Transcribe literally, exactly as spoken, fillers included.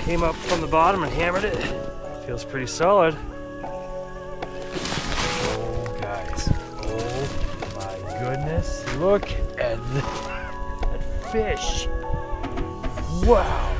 came up from the bottom and hammered it. Feels pretty solid. Oh, guys. Oh, my goodness. Look at that fish. Wow.